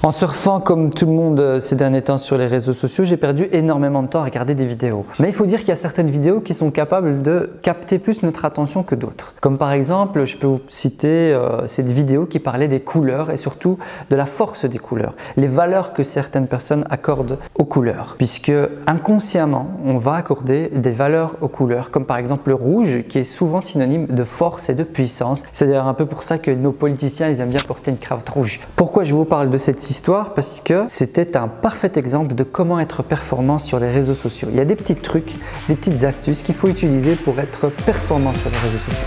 En surfant comme tout le monde ces derniers temps sur les réseaux sociaux, j'ai perdu énormément de temps à regarder des vidéos. Mais il faut dire qu'il y a certaines vidéos qui sont capables de capter plus notre attention que d'autres. Comme par exemple, je peux vous citer cette vidéo qui parlait des couleurs et surtout de la force des couleurs, les valeurs que certaines personnes accordent aux couleurs. Puisque inconsciemment, on va accorder des valeurs aux couleurs, comme par exemple le rouge qui est souvent synonyme de force et de puissance. C'est d'ailleurs un peu pour ça que nos politiciens ils aiment bien porter une cravate rouge. Pourquoi je vous parle de cette histoire? Parce que c'était un parfait exemple de comment être performant sur les réseaux sociaux. Il y a des petits trucs, des petites astuces qu'il faut utiliser pour être performant sur les réseaux sociaux.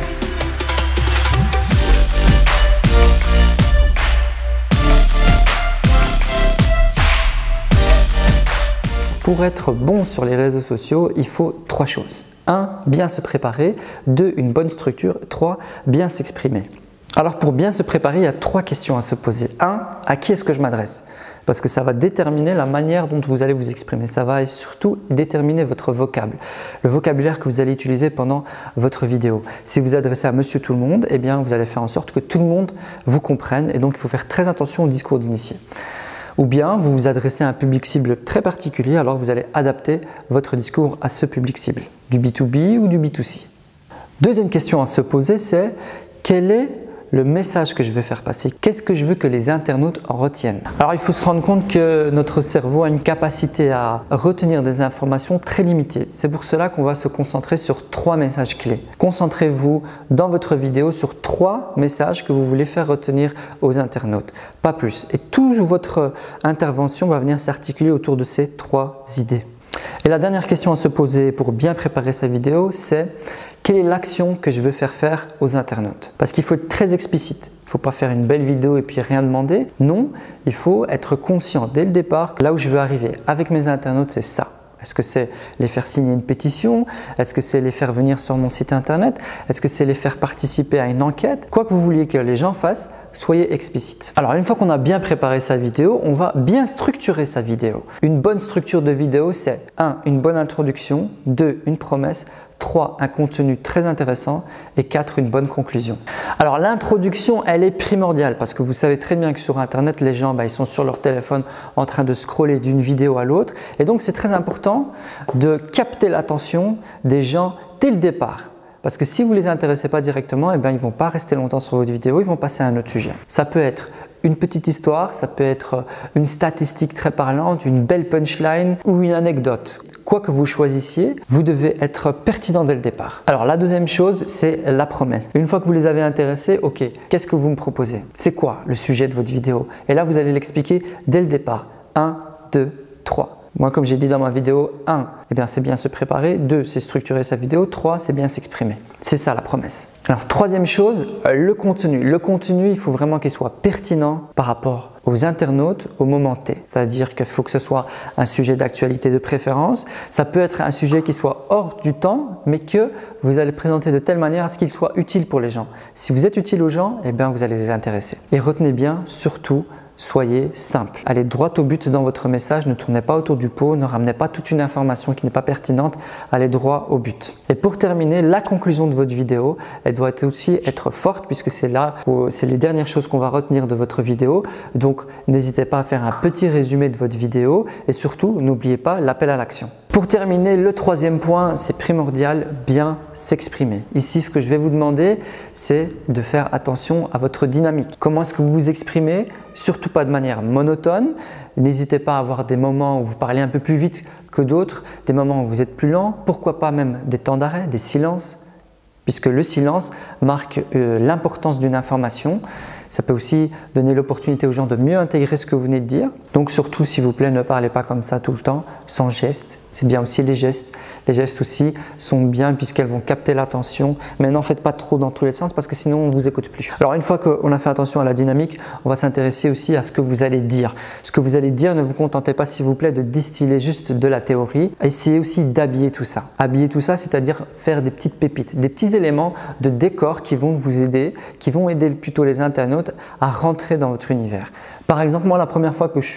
Pour être bon sur les réseaux sociaux, il faut 3 choses. 1. Bien se préparer. 2. Une bonne structure. 3. Bien s'exprimer. Alors pour bien se préparer, il y a 3 questions à se poser. 1. À qui est-ce que je m'adresse? Parce que ça va déterminer la manière dont vous allez vous exprimer. Ça va surtout déterminer votre vocable, le vocabulaire que vous allez utiliser pendant votre vidéo. Si vous vous adressez à monsieur tout le monde, eh bien vous allez faire en sorte que tout le monde vous comprenne et donc il faut faire très attention au discours d'initié. Ou bien vous vous adressez à un public cible très particulier, alors vous allez adapter votre discours à ce public cible, du B2B ou du B2C. Deuxième question à se poser, c'est quel est le message que je vais faire passer? Qu'est-ce que je veux que les internautes retiennent? Alors il faut se rendre compte que notre cerveau a une capacité à retenir des informations très limitées. C'est pour cela qu'on va se concentrer sur 3 messages clés. Concentrez-vous dans votre vidéo sur 3 messages que vous voulez faire retenir aux internautes, pas plus. Et toute votre intervention va venir s'articuler autour de ces 3 idées. Et la dernière question à se poser pour bien préparer sa vidéo, c'est quelle est l'action que je veux faire aux internautes? Parce qu'il faut être très explicite. Il ne faut pas faire une belle vidéo et puis rien demander. Non, il faut être conscient dès le départ que là où je veux arriver avec mes internautes, c'est ça. Est-ce que c'est les faire signer une pétition? Est-ce que c'est les faire venir sur mon site internet? Est-ce que c'est les faire participer à une enquête? Quoi que vous vouliez que les gens fassent, soyez explicite. Alors une fois qu'on a bien préparé sa vidéo, on va bien structurer sa vidéo. Une bonne structure de vidéo, c'est 1. Une bonne introduction, 2. Une promesse, 3. Un contenu très intéressant et 4. Une bonne conclusion. Alors l'introduction, elle est primordiale parce que vous savez très bien que sur internet, les gens ils sont sur leur téléphone en train de scroller d'une vidéo à l'autre et donc c'est très important de capter l'attention des gens dès le départ. Parce que si vous ne les intéressez pas directement, ils ne vont pas rester longtemps sur votre vidéo, ils vont passer à un autre sujet. Ça peut être une petite histoire, ça peut être une statistique très parlante, une belle punchline ou une anecdote. Quoi que vous choisissiez, vous devez être pertinent dès le départ. Alors la deuxième chose, c'est la promesse. Une fois que vous les avez intéressés, ok, qu'est-ce que vous me proposez? C'est quoi le sujet de votre vidéo? Et là, vous allez l'expliquer dès le départ. 1, 2, 3. Moi, comme j'ai dit dans ma vidéo, 1, c'est bien se préparer. 2, c'est structurer sa vidéo. 3, c'est bien s'exprimer. C'est ça la promesse. Alors, troisième chose, le contenu. Le contenu, il faut vraiment qu'il soit pertinent par rapport aux internautes au moment T. C'est-à-dire qu'il faut que ce soit un sujet d'actualité de préférence. Ça peut être un sujet qui soit hors du temps, mais que vous allez présenter de telle manière à ce qu'il soit utile pour les gens. Si vous êtes utile aux gens, vous allez les intéresser. Et retenez bien, surtout, soyez simple. Allez droit au but dans votre message, ne tournez pas autour du pot, ne ramenez pas toute une information qui n'est pas pertinente, allez droit au but. Et pour terminer, la conclusion de votre vidéo, elle doit aussi être forte puisque c'est là où c'est les dernières choses qu'on va retenir de votre vidéo. Donc n'hésitez pas à faire un petit résumé de votre vidéo et surtout n'oubliez pas l'appel à l'action. Pour terminer, le troisième point, c'est primordial, bien s'exprimer. Ici, ce que je vais vous demander, c'est de faire attention à votre dynamique. Comment est-ce que vous vous exprimez? Surtout pas de manière monotone. N'hésitez pas à avoir des moments où vous parlez un peu plus vite que d'autres, des moments où vous êtes plus lent, pourquoi pas même des temps d'arrêt, des silences, puisque le silence marque l'importance d'une information. Ça peut aussi donner l'opportunité aux gens de mieux intégrer ce que vous venez de dire. Donc surtout, s'il vous plaît, ne parlez pas comme ça tout le temps, sans gestes. C'est bien aussi les gestes. Les gestes aussi sont bien puisqu'elles vont capter l'attention. Mais n'en faites pas trop dans tous les sens parce que sinon on ne vous écoute plus. Alors une fois qu'on a fait attention à la dynamique, on va s'intéresser aussi à ce que vous allez dire. Ce que vous allez dire, ne vous contentez pas s'il vous plaît de distiller juste de la théorie. Essayez aussi d'habiller tout ça. Habiller tout ça, c'est-à-dire faire des petites pépites, des petits éléments de décor qui vont vous aider, qui vont aider plutôt les internautes à rentrer dans votre univers. Par exemple, moi la première fois que je suis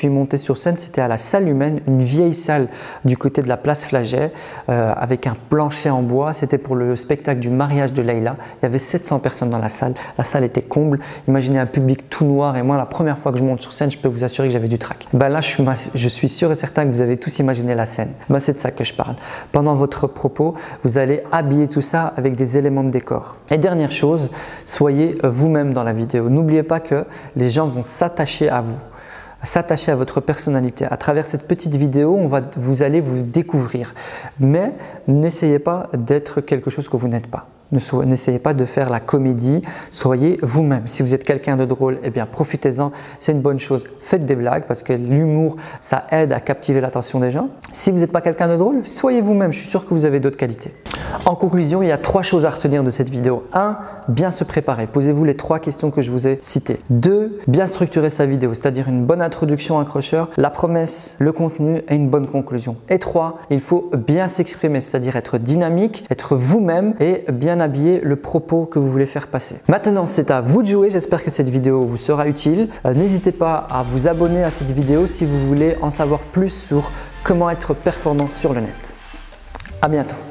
suis monté sur scène, c'était à la Salle Humaine, une vieille salle du côté de la place Flagey avec un plancher en bois. C'était pour le spectacle du mariage de Leïla. Il y avait 700 personnes dans la salle. La salle était comble. Imaginez un public tout noir et moi, la première fois que je monte sur scène, je peux vous assurer que j'avais du trac. Ben là, je suis sûr et certain que vous avez tous imaginé la scène. Ben, c'est de ça que je parle. Pendant votre propos, vous allez habiller tout ça avec des éléments de décor. Et dernière chose, soyez vous-même dans la vidéo. N'oubliez pas que les gens vont s'attacher à vous, s'attacher à votre personnalité. À travers cette petite vidéo, vous allez vous découvrir. Mais n'essayez pas d'être quelque chose que vous n'êtes pas. N'essayez pas de faire la comédie, soyez vous-même. Si vous êtes quelqu'un de drôle, eh bien profitez-en, c'est une bonne chose. Faites des blagues parce que l'humour, ça aide à captiver l'attention des gens. Si vous n'êtes pas quelqu'un de drôle, soyez vous-même, je suis sûr que vous avez d'autres qualités. En conclusion, il y a 3 choses à retenir de cette vidéo. 1. Bien se préparer. Posez-vous les 3 questions que je vous ai citées. 2. Bien structurer sa vidéo, c'est-à-dire une bonne introduction, accrocheur, la promesse, le contenu et une bonne conclusion. Et 3. Il faut bien s'exprimer, c'est-à-dire être dynamique, être vous-même et bien habiller le propos que vous voulez faire passer. Maintenant, c'est à vous de jouer. J'espère que cette vidéo vous sera utile. N'hésitez pas à vous abonner à cette vidéo si vous voulez en savoir plus sur comment être performant sur le net. À bientôt.